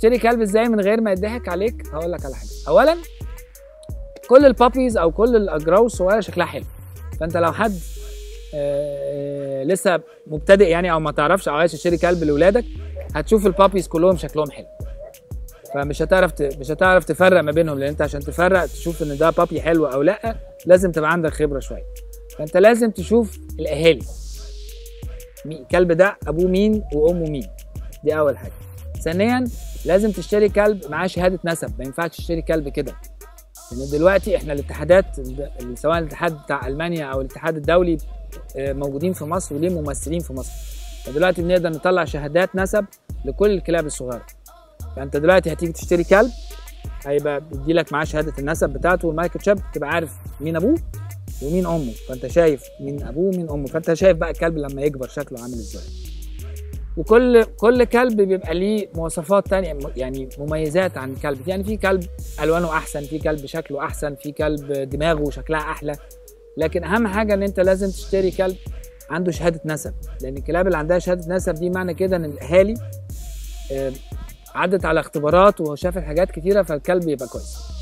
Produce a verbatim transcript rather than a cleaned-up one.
تشتري كلب ازاي من غير ما يضحك عليك؟ هقول لك على حاجه. اولا كل البابيز او كل الاجراو الصغيره شكلها حلو، فانت لو حد آه لسه مبتدئ يعني او ما تعرفش او عايز تشتري كلب لاولادك، هتشوف البابيز كلهم شكلهم حلو، فمش هتعرف ت... مش هتعرف تفرق ما بينهم، لان انت عشان تفرق تشوف ان ده بابي حلو او لا لازم تبقى عندك خبره شويه. فانت لازم تشوف الاهالي، الكلب ده ابوه مين وامه مين، دي اول حاجه. ثانيا لازم تشتري كلب معاه شهاده نسب، ما ينفعش تشتري كلب كده، لان دلوقتي احنا الاتحادات سواء الاتحاد بتاع المانيا او الاتحاد الدولي موجودين في مصر وليه ممثلين في مصر، فدلوقتي بنقدر نطلع شهادات نسب لكل الكلاب الصغيره. فانت دلوقتي هتيجي تشتري كلب هيبقى بيديلك معاه شهاده النسب بتاعته والمايكرو تشيب، تبقى عارف مين ابوه ومين امه، فانت شايف مين ابوه ومين امه، فانت شايف بقى الكلب لما يكبر شكله عامل ازاي. وكل كل كلب بيبقى ليه مواصفات تانية، يعني مميزات عن الكلب، يعني في كلب الوانه احسن، في كلب شكله احسن، في كلب دماغه شكلها احلى، لكن اهم حاجه ان انت لازم تشتري كلب عنده شهاده نسب، لان الكلاب اللي عندها شهاده نسب دي معنى كده ان الاهالي عدت على اختبارات وشافت حاجات كتيره، فالكلب يبقى كويس.